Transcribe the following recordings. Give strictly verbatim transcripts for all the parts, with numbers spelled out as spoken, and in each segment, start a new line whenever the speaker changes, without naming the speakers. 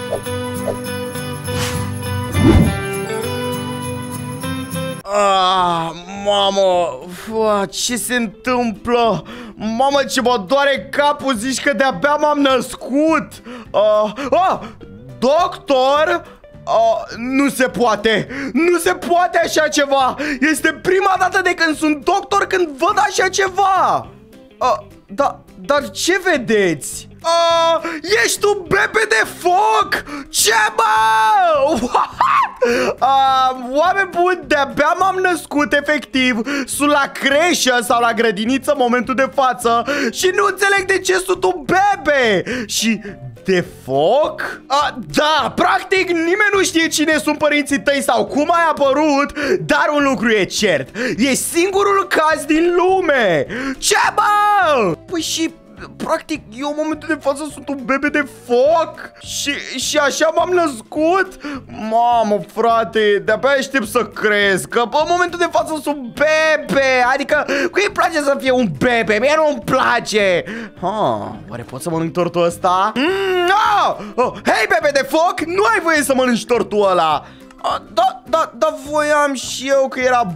Ah, mamă, fua, ce se întâmplă? Mamă, ce mă doare capul, zici că de-abia m-am născut. uh, ah, Doctor? Uh, nu se poate. Nu se poate așa ceva. Este prima dată de când sunt doctor când văd așa ceva. uh, da, Dar ce vedeți? Uh, ești un bebe de foc? Ce, bă? uh, Oameni buni, de-abia m-am născut, efectiv. Sunt la creșă sau la grădiniță în momentul de față și nu înțeleg de ce sunt un bebe. Și de foc? Uh, da, practic nimeni nu știe cine sunt părinții tăi sau cum ai apărut, dar un lucru e cert. E singurul caz din lume. Ce, bă? Păi și... practic, eu în momentul de față sunt un bebe de foc și, și așa m-am născut? Mamă, frate, de-abia aștept să cresc, că în momentul de față sunt bebe. Adică, cui îi place să fie un bebe? Mie nu-mi place. Ha, oare pot să mănânc tortul ăsta? Mm, no! Oh, hei, bebe de foc, nu ai voie să mănânci tortul ăla. Ah, da, da, da, voiam și eu că era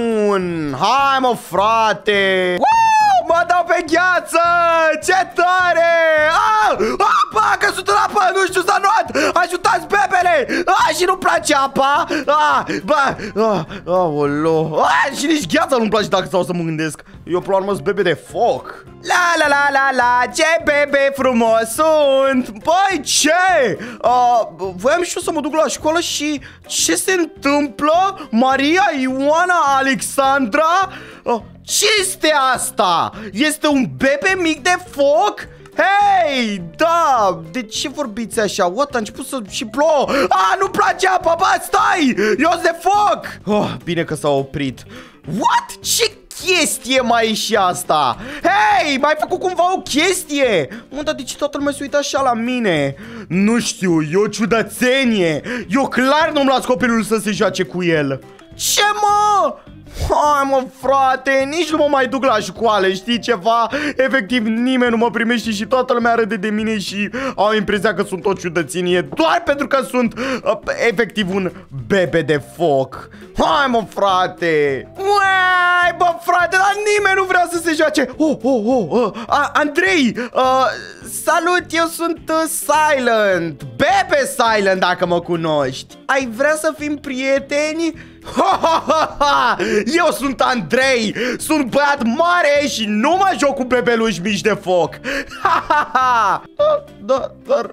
bun. Hai, mă, frate. Wow, mă dau pe gheață. Ce tare. Ah, ah, bă, a căzut în apă, nu știu, s-a luat. Ajutați bebele. Ah, și nu-mi place apa. Ah, bă, ah, aoleo. Ah, și nici gheața nu-mi place dacă stau să mă gândesc. Eu, până la urmă, sunt bebe de foc. La, la, la, la, la, ce bebe frumos sunt. Băi, ce? Uh, voiam și eu să mă duc la școală și ce se întâmplă? Maria, Ioana, Alexandra? Uh, ce este asta? Este un bebe mic de foc? Hei, da, de ce vorbiți așa? What? A început să și plouă. Ah, nu-mi place apa, bă, stai! Eu sunt de foc! Oh, bine că s-a oprit. What? Ce chestie mai e și asta? Hei, m-ai făcut cumva o chestie? Mă, dar de ce toată lumea se uită așa la mine? Nu știu, e o ciudățenie. Eu clar nu-mi las copilul să se joace cu el. Ce, mă? Hai, mă, frate, nici nu mă mai duc la școală, știi ceva? Efectiv, nimeni nu mă primește și toată lumea râde de mine și au impresia că sunt o ciudățenie doar pentru că sunt uh, efectiv un bebe de foc. Hai, mă, frate. Uai, bă, frate, dar nimeni nu vrea să se joace. Oh, oh, oh, uh, uh, Andrei, uh, salut, eu sunt uh, Silent. Bebe Silent, dacă mă cunoști. Ai vrea să fim prieteni? Ha, ha, ha, ha. Eu sunt Andrei, sunt băiat mare și nu mă joc cu bebeluși mici de foc. Ha, ha, ha. Da, da, dar...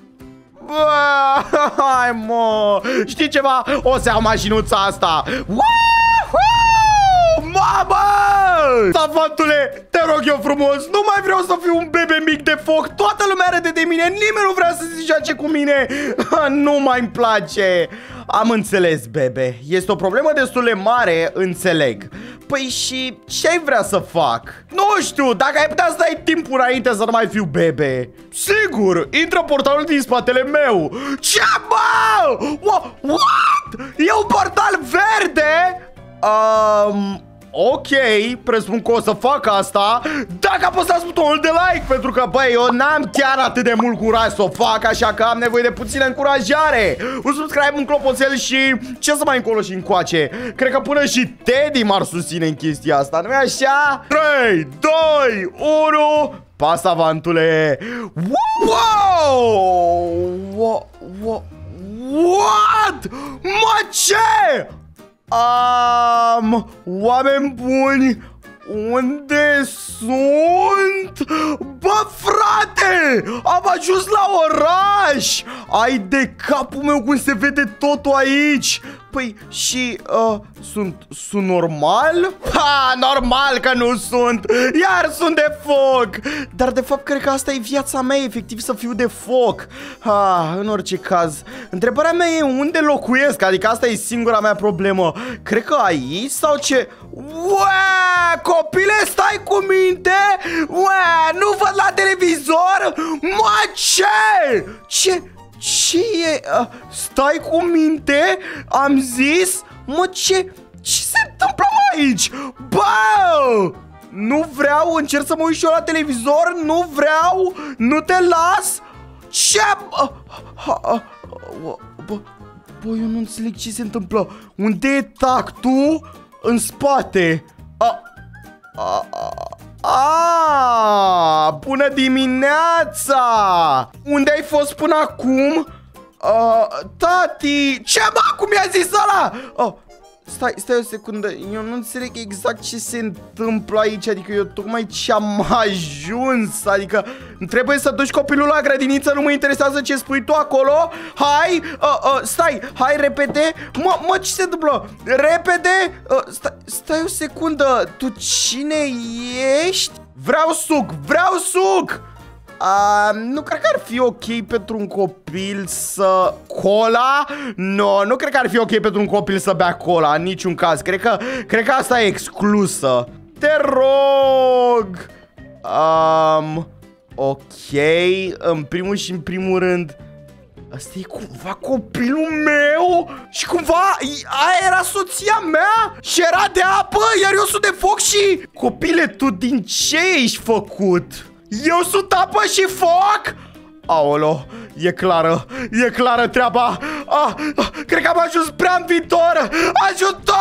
Hai, mă. Știi ceva? O să iau mașinuța asta. Mamă! Savantule, te rog eu frumos, nu mai vreau să fiu un bebe mic de foc. Toată lumea râde de mine, nimeni nu vrea să se joace cu mine. Nu mai-mi place. Am înțeles, bebe. Este o problemă destul de mare, înțeleg. Păi și ce ai vrea să fac? Nu știu, dacă ai putea să dai timpul înainte să nu mai fiu bebe. Sigur, intră portalul din spatele meu. Ce, bă? What? E un portal verde? Um... Ok, presupun că o să fac asta dacă apăsați butonul de like, pentru că, băi, eu n-am chiar atât de mult curaj să o fac, așa că am nevoie de puțină încurajare. Un subscribe, un clopoțel și ce să mai încolo și încoace. Cred că până și Teddy m-ar susține în chestia asta, nu-i așa? trei, doi, unu, pas, avantule. Wow! What? What? Mă, ce? Um, oameni buni, unde sunt? Bă, frate, am ajuns la oraș. Ai de capul meu cum se vede totul aici. Păi și uh, sunt, sunt normal? Ha, normal că nu sunt. Iar sunt de foc. Dar de fapt cred că asta e viața mea, efectiv să fiu de foc. Ha, în orice caz, întrebarea mea e unde locuiesc. Adică asta e singura mea problemă. Cred că aici sau ce? Uee, copile, stai cu minte. Uee, nu văd la televizor. Mă, ce? Ce? Ce e? Uh, stai cu minte? Am zis? Mă, ce? Ce se întâmplă aici? Bă! Nu vreau, încerc să mă uit și eu la televizor. Nu vreau, nu te las. Ce? Uh, Ha, a, bă, bă, bă, eu nu înțeleg ce se întâmplă. Unde e tactul? În spate. A, a, a, a, bună dimineața! Unde ai fost până acum? Uh, tati! Ce mă? Cum i-a zis ăla? Oh, stai, stai o secundă. Eu nu înțeleg exact ce se întâmplă aici. Adică eu tocmai ce-am ajuns. Adică trebuie să duci copilul la grădiniță. Nu mă interesează ce spui tu acolo. Hai, uh, uh, stai, hai repede. Mă, mă, ce se întâmplă? Repede, uh, stai, stai o secundă. Tu cine ești? Vreau suc, vreau suc. Uh, nu cred că ar fi ok pentru un copil să... Cola? No, nu cred că ar fi ok pentru un copil să bea cola, în niciun caz. Cred că, cred că asta e exclusă. Te rog! Um, ok, în primul și în primul rând, asta e cumva copilul meu? Și cumva aia era soția mea? Și era de apă, iar eu sunt de foc și... Copile, tu din ce ești făcut? Eu sunt apă și foc? Aolo, e clară, e clară treaba. ah, ah, Cred că am ajuns prea în viitor. Ajutor!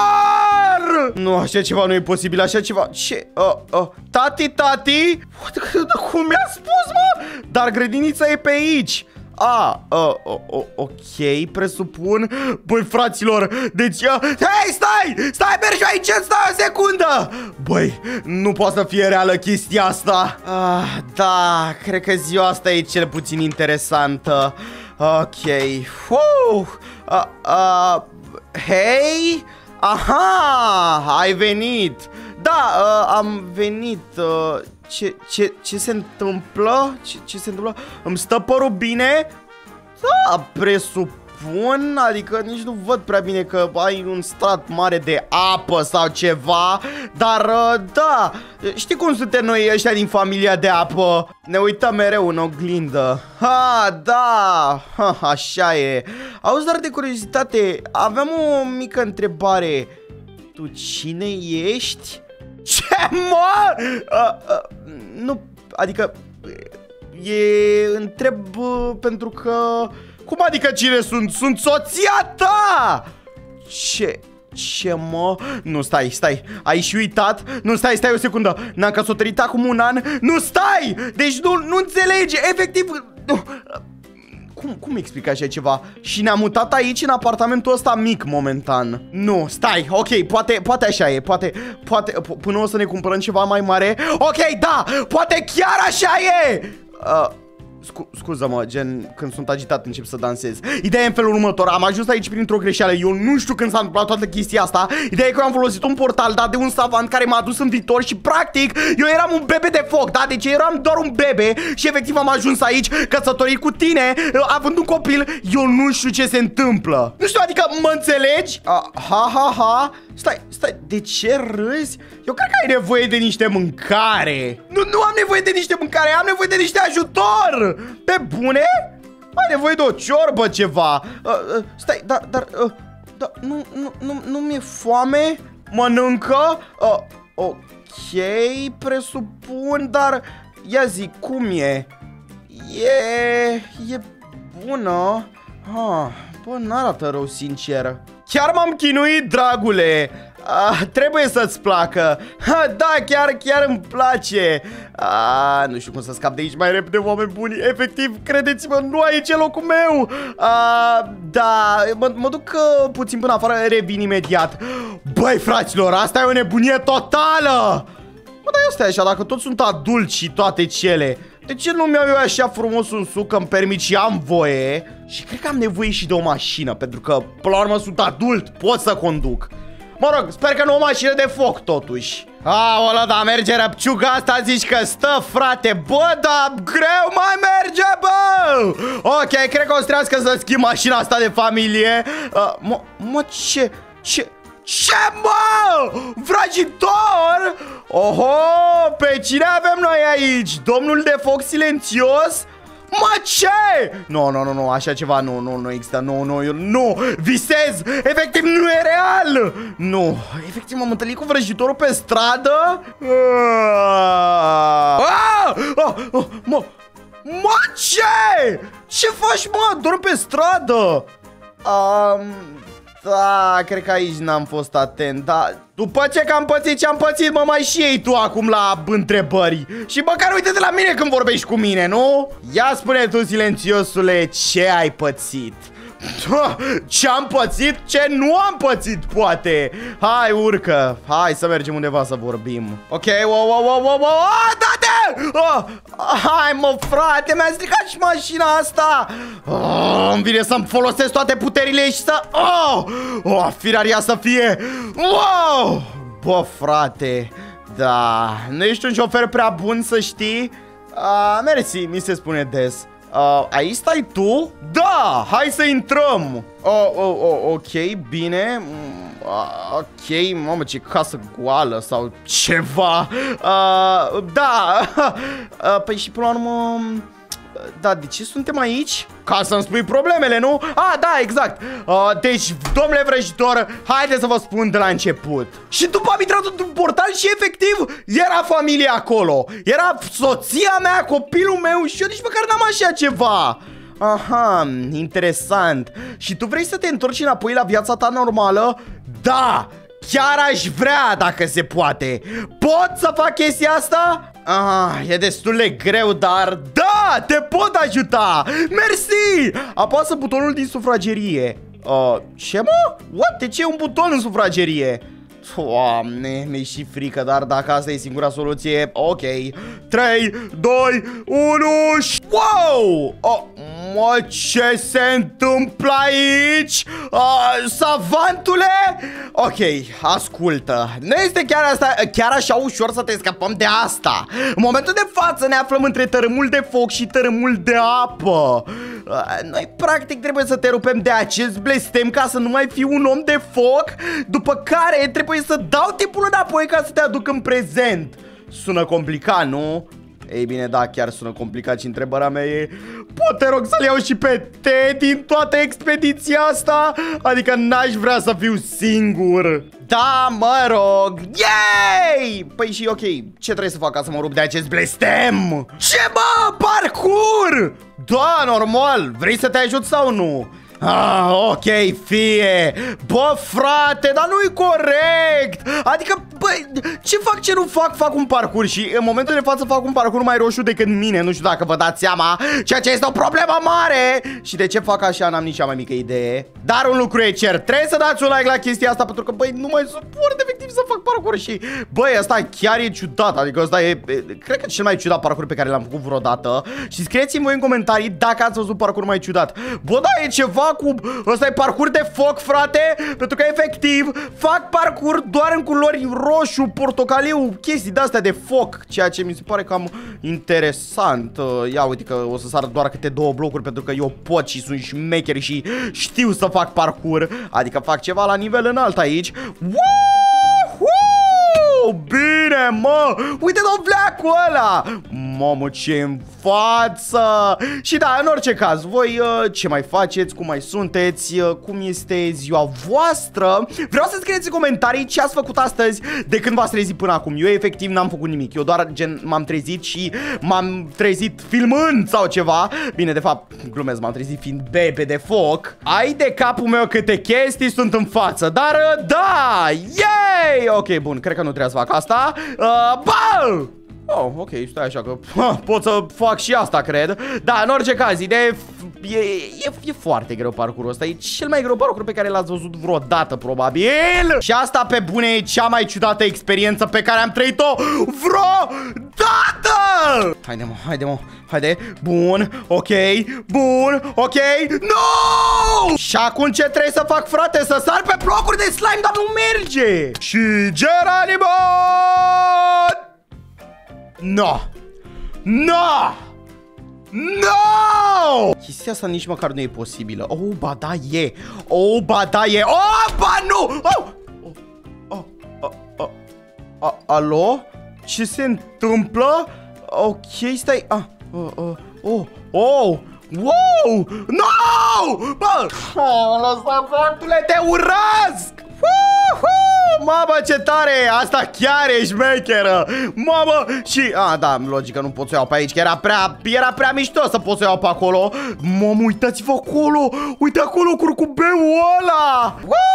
Nu, așa ceva nu e posibil, așa ceva. Ce? Uh, uh, tati, tati? Cum mi-a spus, mă? Dar grădinița e pe aici. Ah, uh, uh, ok, presupun. Băi, fraților, deci... Uh, hei, stai! Stai, mergi aici, stai o secundă! Băi, nu poate să fie reală chestia asta. Ah, da, cred că ziua asta e cel puțin interesantă. Ok. Uh, uh, uh, hei? Aha, ai venit. Da, uh, am venit. Uh, Ce, ce, ce se întâmplă? Ce, ce se întâmplă? Îmi stă părul bine? Da, presupun. Adică nici nu văd prea bine că ai un strat mare de apă sau ceva. Dar, da, știi cum suntem noi ăștia din familia de apă? Ne uităm mereu în oglindă. Ha, da, ha, așa e. Auzi, dar de curiozitate, aveam o mică întrebare. Tu cine ești? Ce, mă? Uh, uh, nu, adică e, întreb uh, pentru că... Cum adică cine sunt? Sunt soția ta! Ce? Ce, mă? Nu, stai, stai, ai și uitat? Nu, stai, stai o secundă. Ne-am căsătorit acum un an. Nu, stai! Deci nu, nu înțelegi, efectiv... Nu. Cum, cum explic așa ceva? Și ne-am mutat aici, în apartamentul ăsta mic, momentan. Nu, stai, ok, poate, poate așa e. Poate, poate, până o să ne cumpărăm ceva mai mare. Ok, da, poate chiar așa e. uh, scu Scuză-mă, gen, când sunt agitat încep să dansez. Ideea e în felul următor, am ajuns aici printr-o greșeală. Eu nu știu când s-a întâmplat toată chestia asta. Ideea e că eu am folosit un portal dat de un savant care m-a adus în viitor și practic eu eram un bebe de foc, da? Deci eu eram doar un bebe și efectiv am ajuns aici căsătorit cu tine, având un copil. Eu nu știu ce se întâmplă. Nu știu, adică mă înțelegi? Uh, ha, ha, ha. Stai, stai, de ce râzi? Eu cred că ai nevoie de niște mâncare. Nu, nu am nevoie de niște mâncare, am nevoie de niște ajutor. Pe bune? Ai nevoie de o ciorbă, ceva. uh, uh, Stai, dar, dar uh, da, nu, nu, nu, nu mi-e foame. Mănâncă? uh, Ok, presupun, dar ia zi, cum e? E... e bună. ah, Bă, n-arată rău, sincer. Chiar m-am chinuit, dragule. Ah, trebuie să-ți placă. Ha, da, chiar, chiar îmi place. Ah, nu știu cum să scap de aici mai repede, oameni buni. Efectiv, credeți-mă, nu aici e locul meu. Ah, da, mă, mă duc uh, puțin până afară, revin imediat. Băi, fraților, asta e o nebunie totală. Bă, dar stai așa, dacă toți sunt adulți și toate cele, de ce nu mi-au eu așa frumos un suc, că-mi permit și am voie? Și cred că am nevoie și de o mașină, pentru că, până la urmă, sunt adult, pot să conduc. Mă rog, sper că nu o mașină de foc, totuși. Aolă, da, merge răpciuga asta, zici că stă, frate. Bă, da, greu mai merge, bă. Ok, cred că o să trească să schimb mașina asta de familie. uh, Mă, mă, ce, ce... Ce, mă? Vrăjitor? Oho, pe cine avem noi aici? Domnul de foc silențios? Mă, ce? Nu, nu, nu, nu, așa ceva nu, nu, nu există, nu, nu, eu nu, visez, efectiv nu e real. Nu, efectiv m-am întâlnit cu vrăjitorul pe stradă. Ah! Ah! Ah! Ah! Mă, Mă, ce? Ce faci, mă? Dorm pe stradă. Um, da, cred că aici n-am fost atent, da. După ce că am pățit ce am pățit, mă mai și iei tu acum la întrebări. Și măcar uite-te la mine când vorbești cu mine, nu? Ia spune tu, silențiosule, ce ai pățit? Ce am pățit? Ce nu am pățit, poate? Hai, urcă. Hai să mergem undeva să vorbim. Ok, wow, wow, wow, wow, wow. Oh, da-te! Oh, hai, mă, frate, mi-a stricat și mașina asta. Oh, îmi vine să-mi folosesc toate puterile și să... Oh, oh, firaria să fie... Wow! Bă, frate, da, nu ești un șofer prea bun, să știi? Uh, mersi, mi se spune des. Uh, aici stai tu? Da, hai să intrăm. Oh, oh, oh, ok, bine. uh, Ok, mamă, ce casă goală sau ceva. uh, Da. uh, Păi și până la urmă... Da, de ce suntem aici? Ca să-mi spui problemele, nu? Ah, da, exact. uh, Deci, domnule vrăjitor, haideți să vă spun de la început. Și după am intrat într-un portal și efectiv era familia acolo. Era soția mea, copilul meu și eu nici măcar n-am așa ceva. Aha, interesant. Și tu vrei să te întorci înapoi la viața ta normală? Da, chiar aș vrea, dacă se poate. Pot să fac chestia asta? Ah, e destul de greu, dar da, te pot ajuta. Mersi. Apasă butonul din sufragerie. uh, Ce, mă? What? De ce e un buton în sufragerie? Doamne, mi-e și frică, dar dacă asta e singura soluție, ok. trei, doi, unu și... Wow! Oh, mă, ce se întâmplă aici? Uh, savantule? Ok, ascultă. Nu este chiar, asta, chiar așa ușor să te scapăm de asta. În momentul de față ne aflăm între tărâmul de foc și tărâmul de apă. uh, Noi practic trebuie să te rupem de acest blestem ca să nu mai fii un om de foc. După care trebuie să dau timpul înapoi ca să te aduc în prezent. Sună complicat, nu? Ei bine, da, chiar sună complicat și întrebarea mea e: pot, te rog, să-l iau și pe Ted din toată expediția asta? Adică n-aș vrea să fiu singur. Da, mă rog. Yay! Păi și ok, ce trebuie să fac ca să mă rup de acest blestem? Ce, mă? Parcur! Da, normal. Vrei să te ajut sau nu? Ah, ok, fie. Bă, frate, dar nu-i corect. Adică, băi, ce fac, ce nu fac? Fac un parcurs și în momentul de față fac un parcurs mai roșu decât mine. Nu știu dacă vă dați seama, ceea ce este o problemă mare. Și de ce fac așa n-am nici cea mai mică idee. Dar un lucru e cert, trebuie să dați un like la chestia asta, pentru că, băi, nu mai suport efectiv să fac parcurs. Și, băi, asta chiar e ciudat. Adică asta e, cred că cel mai ciudat parcurs pe care l-am făcut vreodată. Și scrieți-mi voi în comentarii dacă ați văzut parcurs mai ciudat. Bă, da, e ceva cu... Ăsta e parcurs de foc, frate. Pentru că efectiv fac parcurs doar în culori roșu, portocaliu, chestii de-astea de foc, ceea ce mi se pare cam interesant. Ia uite că o să sar doar câte două blocuri, pentru că eu pot și sunt șmecher și știu să fac parcurs. Adică fac ceva la nivel înalt aici. Woohoo! Bine, mă! Uite dovleacul ăla! Mamă, ce în față! Și da, în orice caz, voi uh, ce mai faceți, cum mai sunteți, uh, cum este ziua voastră? Vreau să scrieți în comentarii ce ați făcut astăzi de când v-ați trezit până acum. Eu efectiv n-am făcut nimic, eu doar gen m-am trezit și m-am trezit filmând sau ceva. Bine, de fapt, glumesc, m-am trezit fiind bebe de foc. Ai de capul meu câte chestii sunt în față, dar uh, da! Yay! Ok, bun, cred că nu trebuie să fac asta. uh, Bă! Oh, ok, stai așa că ha, pot să fac și asta, cred. Da, în orice caz, ideea e, e, e, e foarte greu parcursul ăsta. E cel mai greu parcurs pe care l-ați văzut vreodată, probabil. Și asta, pe bune, e cea mai ciudată experiență pe care am trăit-o vreodată. Haide, mă, haide, mă, haide. Bun, ok, bun, ok. No! Și acum ce trebuie să fac, frate? Să sar pe blocuri de slime, dar nu merge. Și Geronimo! No! No! No! Chestia asta nici măcar nu e posibilă. Oh, ba da e. Oh, ba da e. Oh, ba nu! Oh! Oh, oh, oh, oh. Alo? Ce se întâmplă? Ok, stai. Ah, oh, oh, oh, oh. Wow! No! Bă! Oh, lăsat, fratule, te urăsc! Woohoo! Mamă, ce tare! Asta chiar e șmecheră! Mamă! Și... A, da, logică, nu pot să o iau pe aici, că era prea... Era prea mișto să pot să o iau pe acolo. Mamă, uitați-vă acolo! Uite acolo curcubeul ăla!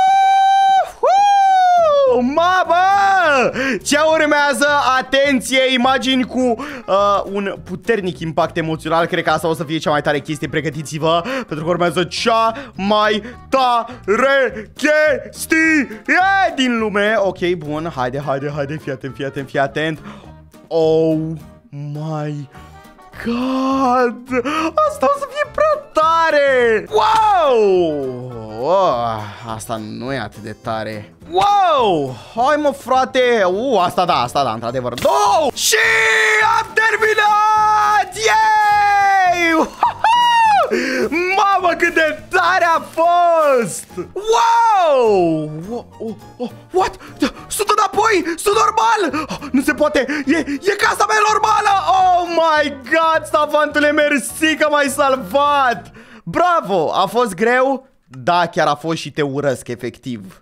Mamă! Ce urmează? Atenție, imagini cu uh, un puternic impact emoțional. Cred că asta o să fie cea mai tare chestie. Pregătiți-vă, pentru că urmează cea mai tare chestie din lume. Ok, bun, haide, haide, haide. Fii atent, fii atent, fii atent. Oh my God! Asta o să fie prea tare! Wow! Oh, asta nu e atât de tare. Wow! Hai mă, frate! Uh, asta da, asta da, într-adevăr. Oh! Și am terminat! Yay! Mamă, cât de tare a fost! Wow! Oh, oh, what? Sunt înapoi! Sunt normal! Oh, nu se poate! E, e casa mea normală! Oh my God! Savantule, mersi că m-ai salvat! Bravo! A fost greu? Da, chiar a fost și te urăsc, efectiv.